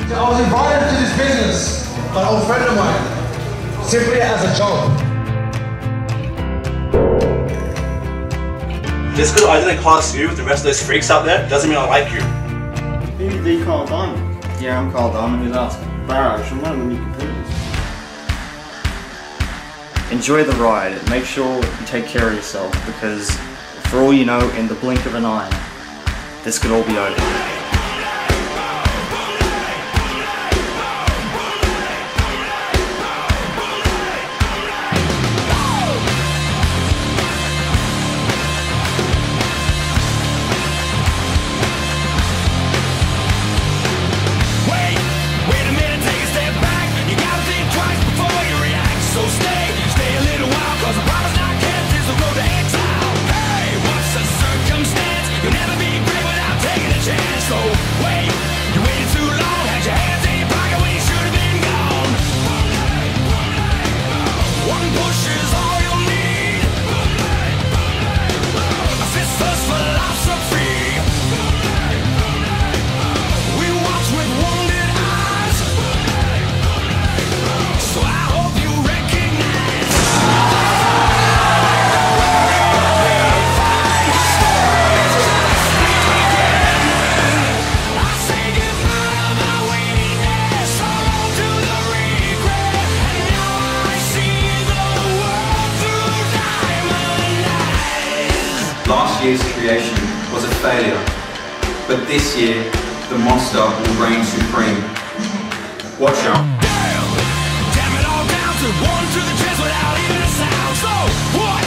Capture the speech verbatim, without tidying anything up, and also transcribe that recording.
I was invited to this business by an old friend of mine, simply as a job. Just because I didn't class you with the rest of those freaks out there doesn't mean I like you. Who's the Carl Diamond? Yeah, I'm Carl Diamond. Who's that? Barrage, I'm one of the new competitors. Enjoy the ride. Make sure you take care of yourself because for all you know, in the blink of an eye, this could all be over. Last year's creation was a failure, but this year, the monster will reign supreme. Watch out. Damn! Damn it all down to one to the chest without even a sound. So, what?